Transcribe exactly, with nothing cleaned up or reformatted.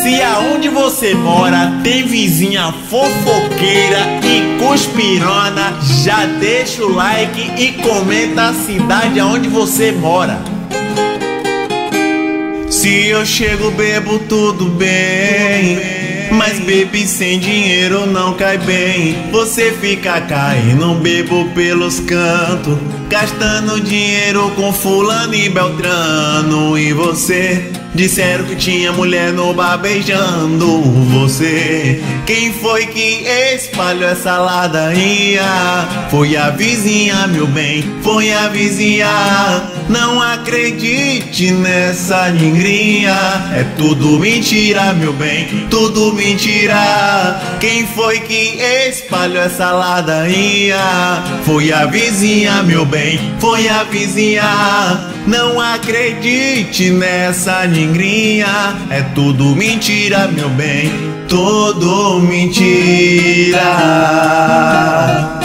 Se aonde você mora tem vizinha fofoqueira e cuspirona, já deixa o like e comenta a cidade aonde você mora. Se eu chego bebo tudo bem, mas bebi sem dinheiro não cai bem. Você fica caindo, bebo pelos cantos, gastando dinheiro com fulano e beltrano. E você, disseram que tinha mulher no bar beijando você. Quem foi que espalhou essa ladainha? Foi a vizinha, meu bem, foi a vizinha. Não acredite nessa lingrinha, é tudo mentira, meu bem, tudo mentira. Quem foi que espalhou essa ladainha? Foi a vizinha, meu bem, foi a vizinha. Não acredite nessa lingrinha, é tudo mentira, meu bem, tudo mentira.